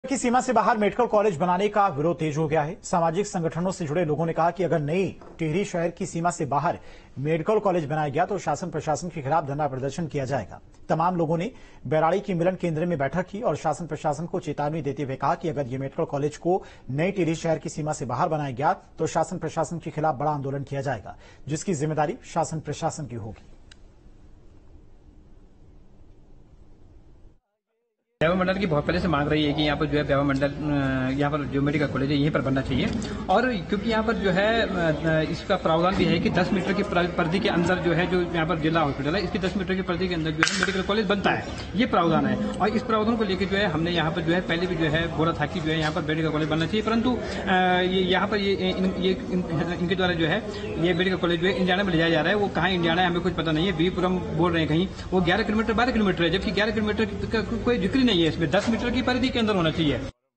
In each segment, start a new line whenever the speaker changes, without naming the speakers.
की सीमा से बाहर मेडिकल कॉलेज बनाने का विरोध तेज हो गया है। सामाजिक संगठनों से जुड़े लोगों ने कहा कि अगर नई टिहरी शहर की सीमा से बाहर मेडिकल कॉलेज बनाया गया तो शासन प्रशासन के खिलाफ धरना प्रदर्शन किया जाएगा। तमाम लोगों ने बैराड़ी की मिलन केंद्र में बैठक की और शासन प्रशासन को चेतावनी देते हुए कहा कि अगर ये मेडिकल कॉलेज को नई टिहरी शहर की सीमा से बाहर बनाया गया तो शासन प्रशासन के खिलाफ बड़ा आंदोलन किया जाएगा, जिसकी जिम्मेदारी शासन प्रशासन की होगी।
व्यायाम मंडल की बहुत पहले से मांग रही है कि यहाँ पर जो है व्यायाम मंडल यहाँ पर जो मेडिकल कॉलेज है यहीं पर बनना चाहिए। और क्योंकि यहाँ पर जो है इसका प्रावधान भी है कि 10 मीटर की परिधि के अंदर जो है जो यहाँ पर जिला हॉस्पिटल है इसकी 10 मीटर की परिधि के अंदर जो है मेडिकल कॉलेज बनता है, ये प्रावधान है। और इस प्रावधान को लेकर जो है हमने यहाँ पर जो है पहले भी जो है बोला था कि जो है यहाँ पर मेडिकल कॉलेज बनना चाहिए, परंतु यहाँ पर इनके द्वारा जो है ये मेडिकल कॉलेज जो है इंडियाना में ले जाया जा रहा है। वो कहाँ इंडियाना है हमें कुछ पता नहीं है। वीरपुरम बोल रहे हैं कहीं, वो 11 किलोमीटर 12 किलोमीटर है, जबकि 11 किलोमीटर का कोई जिक्र नहीं है इसमें। 10 मीटर की परिधि के अंदर होना चाहिए।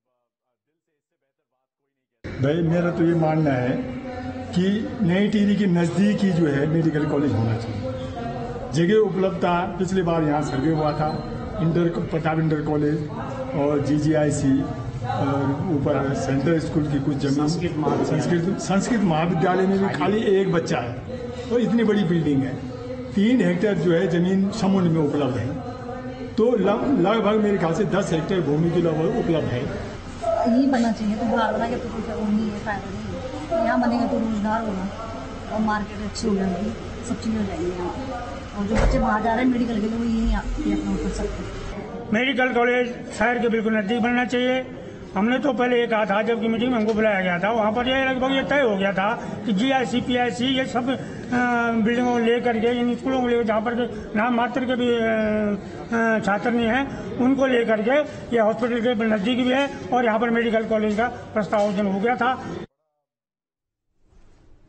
भाई मेरा तो ये मानना है कि नई टिहरी के नजदीक ही जो है मेडिकल कॉलेज होना चाहिए। जगह उपलब्धता पिछली बार यहाँ सर्वे हुआ था, प्रताप इंटर कॉलेज और GGIC और ऊपर सेंट्रल स्कूल की कुछ जमीन संस्कृत महाविद्यालय में भी खाली एक बच्चा है। तो इतनी बड़ी बिल्डिंग है, 3 हेक्टेयर जो है जमीन समुद्र में उपलब्ध है, तो लगभग मेरे ख्याल से 10 हेक्टेयर भूमि के लगभग उपलब्ध है।
यही बनना चाहिए, तो बाहर बना के तो कुछ वो नहीं है, फायदा नहीं है। यहाँ बनेगा तो रोजगार होगा और मार्केट अच्छी हो जाएगी, सब चीज़ें हो जाएंगी यहाँ। और जो बच्चे बाहर जा रहे हैं मेडिकल के लिए वो यहीं अपना कर सकते हैं।
मेडिकल कॉलेज शहर के बिल्कुल नजदीक बनना चाहिए। हमने तो पहले ये कहा था, जबकि मीटिंग में हमको बुलाया गया था, वहाँ पर ये लगभग ये तय हो गया था कि GIC PIC ये सब बिल्डिंगों को लेकर के, इन स्कूलों को लेकर जहाँ पर नाम मात्र के भी छात्र नहीं हैं उनको लेकर के ये हॉस्पिटल के नजदीक भी है और यहाँ पर मेडिकल कॉलेज का प्रस्ताव हो गया था।